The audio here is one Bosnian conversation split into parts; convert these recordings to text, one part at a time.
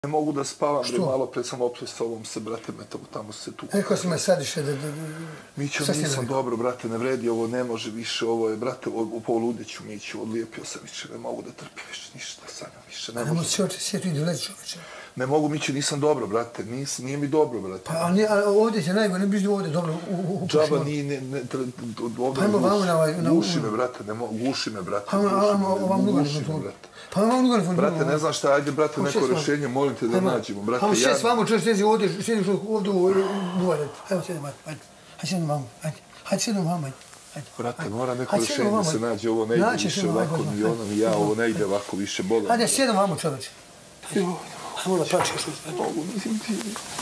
Ne mogu da spavam, bre, malo pre sam opet s ovom se, brate, tamo se tu... Rekao si me sad više da... Mićo, nisam dobro, brate, ne vredi, ovo ne može više, ovo je, brate, poludeću Miću, odlijepio sam više, ne mogu da trpim više ništa, sanjam više, ne može. Ajmo sjetu i doleti čoveče. Ne mogu, Miću, nisam dobro, brate, nije mi dobro, brate. Pa ovdje će najbolje, ne biš ovdje dobro u džaba nije, ovdje guši me, brate, guši me, brate. Guši me, brate. Pa vam lugar fond. Brate, ne znam šta, ajde, brate, neko rješenje, molim te da nađemo, brate. Hajmo sjest vamo, čovječ, sjedi ovdje u duvaret. Evo, sjedim, ajde. Hajde sjedim vamo, ajde. Hajde sjedim vamo, ajde. Brate, mora neko rješenje da se nađe, ovo ne ide više ovako, ni ono, ni ja, ovo ne ide ovako više, bolam. Hajde, sjedim vamo, čovječ. Hajmo da plaćeš. Mogu, mislim ti.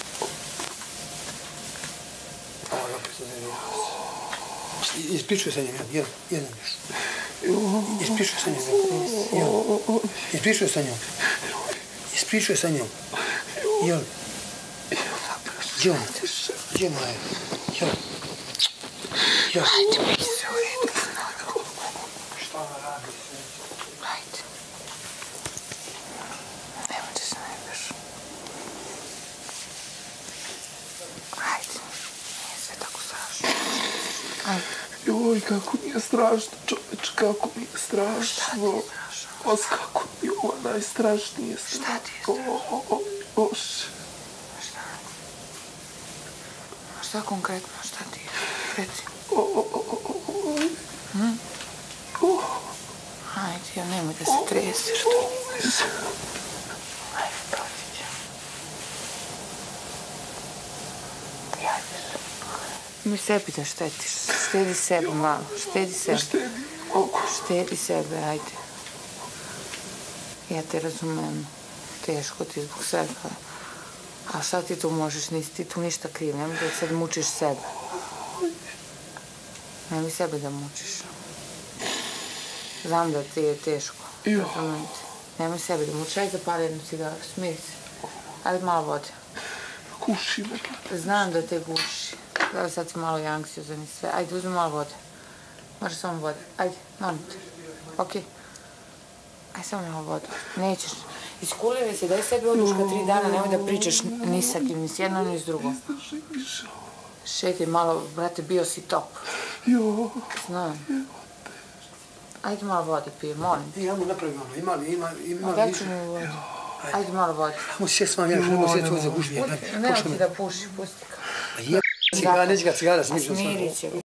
Ispričuj sa njim, jedan još. Ispričuj sa njim. Ispričuj sa njim. Ispričuj sa njim. Jel? Jel? Jel, moje? Jel? Jel? Hajde, mi se u redu. Šta ona radi? Hajde. Nemoj da se najbeš. Hajde. Nije sve tako strašno. Hajde. Joj, kako mi je strašno, čoveč, kako mi je strašno. Šta ti je strašno? Os, kako mi je ovo najstrašnije strašno. Šta ti je strašno? Bože. Šta? Šta konkretno, šta ti je? Reci. Hajde, ja nemoj da se treseš tu. Hajde, proći će. Hajde. Mi sebi da štetiš. Štedi sebe malo. Štedi sebe. Štedi, mogu. Štedi sebe, ajde. Ja te razumem. Teško ti zbog svega. A šta ti tu možeš? Nisi ti tu ništa kriv. Nemoj da sad mučiš sebe. Nemoj sebe da mučiš. Znam da ti je teško. Nemoj sebe da mučiš. Ajde zapali jednu cigaru. Smiri se. Ajde malo vode. Guši me. Znam da te guši. Evo sad si malo i anksiozan i sve. Ajde, uzmi malo vode. Može samo vode. Ajde, molim te. Okej. Ajde, samo malo vode. Nećeš. Iskulivaj se, daj sebi oduška 3 dana, nemoj da pričaš ni sa kim, ni s jedno, ni s drugom. Šetaj malo, brate, bio si top. Znam. Ajde malo vode pije, molim te. Ajmo napravimo, ima. Daj ću mi vode. Ajde malo vode. Ajmo sjest vam, ja ćemo sjeti ovo za gužnje. Nemoj ti da puši, pusti ga. Cigara, neće ga cigara, smirit će. Smirit će ga.